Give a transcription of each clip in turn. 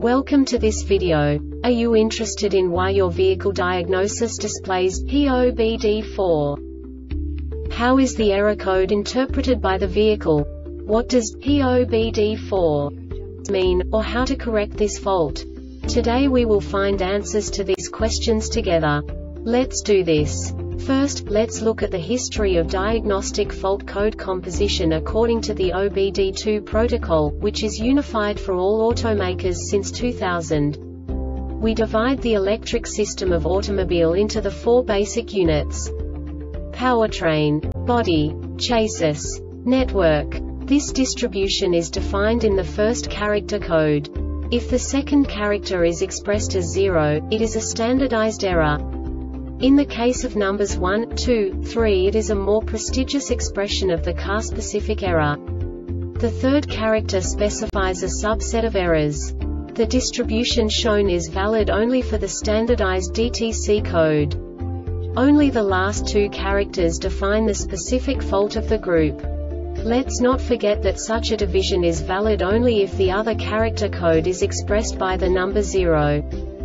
Welcome to this video. Are you interested in why your vehicle diagnosis displays POBD4? How is the error code interpreted by the vehicle? What does POBD4 mean, or how to correct this fault? Today we will find answers to these questions together. Let's do this. First, let's look at the history of diagnostic fault code composition according to the OBD2 protocol, which is unified for all automakers since 2000. We divide the electric system of automobile into the four basic units: powertrain, body, chassis, network. This distribution is defined in the first character code. If the second character is expressed as 0, it is a standardized error. In the case of numbers 1, 2, 3, it is a more prestigious expression of the car-specific error. The third character specifies a subset of errors. The distribution shown is valid only for the standardized DTC code. Only the last two characters define the specific fault of the group. Let's not forget that such a division is valid only if the other character code is expressed by the number 0.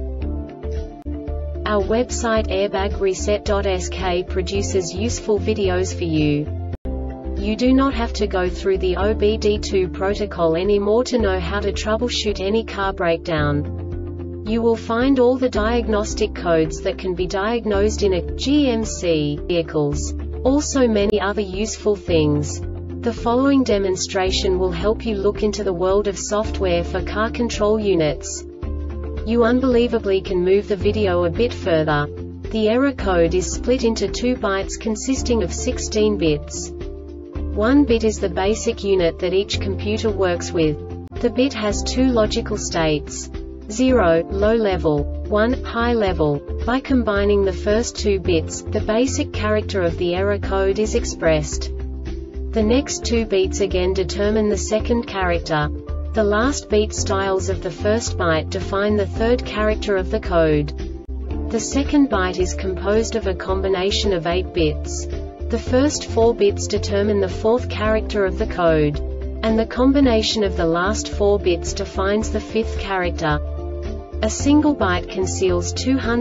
Our website airbagreset.sk produces useful videos for you. You do not have to go through the OBD2 protocol anymore to know how to troubleshoot any car breakdown. You will find all the diagnostic codes that can be diagnosed in a GMC vehicles. Also many other useful things. The following demonstration will help you look into the world of software for car control units. You unbelievably can move the video a bit further. The error code is split into 2 bytes consisting of 16 bits. 1 bit is the basic unit that each computer works with. The bit has 2 logical states: 0, low level, 1, high level. By combining the first 2 bits, the basic character of the error code is expressed. The next 2 beats again determine the second character. The last beat styles of the first byte define the third character of the code. The second byte is composed of a combination of 8 bits. The first 4 bits determine the fourth character of the code. And the combination of the last 4 bits defines the fifth character. A single byte conceals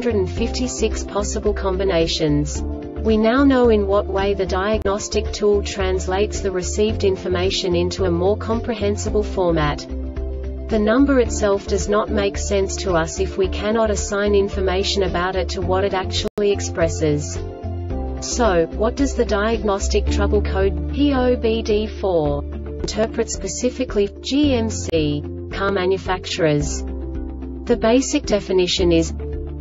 256 possible combinations. We now know in what way the diagnostic tool translates the received information into a more comprehensible format. The number itself does not make sense to us if we cannot assign information about it to what it actually expresses. So, what does the diagnostic trouble code POBD4 interpret specifically for GMC car manufacturers? The basic definition is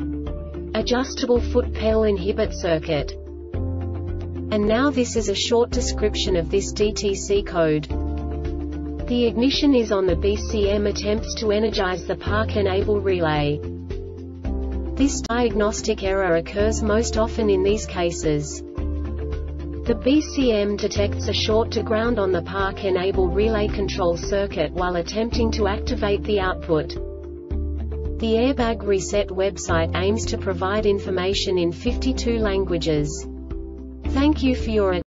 adjustable foot pedal inhibit circuit. And now this is a short description of this DTC code. The ignition is on. The BCM attempts to energize the park enable relay. This diagnostic error occurs most often in these cases. The BCM detects a short to ground on the park enable relay control circuit while attempting to activate the output. The Airbag Reset website aims to provide information in 52 languages. Thank you for your attention.